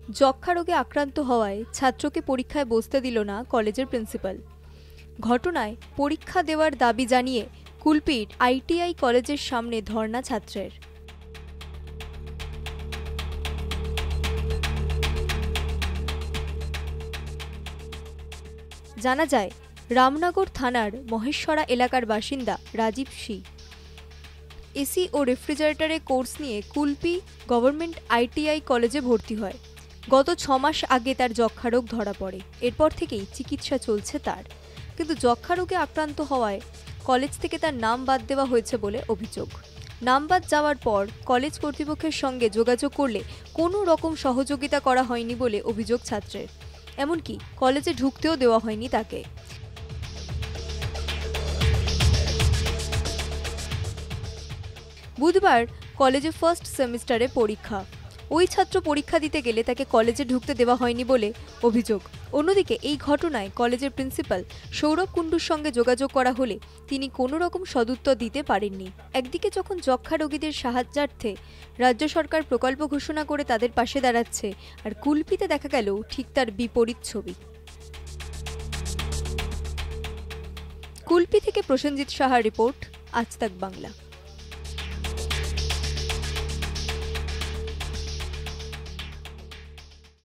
যক্ষ্মা রোগে আক্রান্ত হওয়ায় ছাত্রকে পরীক্ষায় বসতে দিল না কলেজের প্রিন্সিপাল। ঘটনায় পরীক্ষা দেওয়ার দাবি জানিয়ে কুলপির আইটিআই কলেজের সামনে ধর্ণা ছাত্রের। জানা যায়, রামনগর থানার মহেশ্বরা এলাকার বাসিন্দা রাজীব সি এসি ও রেফ্রিজারেটরে কোর্স নিয়ে কুলপি গভর্নমেন্ট আইটিআই কলেজে ভর্তি হয়। গত 6 মাস আগে তার যক্ষ্মা রোগ ধরা পড়ে। এরপর থেকেই চিকিৎসা চলছে তার, কিন্তু যক্ষ্মা রোগে আক্রান্ত হওয়ায় কলেজ থেকে তার নাম বাদ দেওয়া হয়েছে বলে অভিযোগ। নাম বাদ যাওয়ার পর কলেজ কর্তৃপক্ষের সঙ্গে যোগাযোগ করলে কোনো রকম সহযোগিতা করা হয়নি বলে অভিযোগ ছাত্রের। এমনকি কলেজে ঢুকতেও দেওয়া হয়নি তাকে। বুধবার কলেজে ফার্স্ট সেমিস্টারে পরীক্ষা। ওই ছাত্র পরীক্ষা দিতে গেলে তাকে কলেজে ঢুকতে দেওয়া হয়নি বলে অভিযোগ। অন্যদিকে এই ঘটনায় কলেজের প্রিন্সিপাল সৌরভ কুণ্ডুর সঙ্গে যোগাযোগ করা হলে তিনি কোনো রকম সদুত্তর দিতে পারেননি। একদিকে যখন যক্ষ্মা রোগীদের সাহায্যার্থে রাজ্য সরকার প্রকল্প ঘোষণা করে তাদের পাশে দাঁড়াচ্ছে, আর কুলপিতে দেখা গেল ঠিক তার বিপরীত ছবি। কুলপি থেকে প্রসেনজিৎ সাহার রিপোর্ট, আজ তাক বাংলা।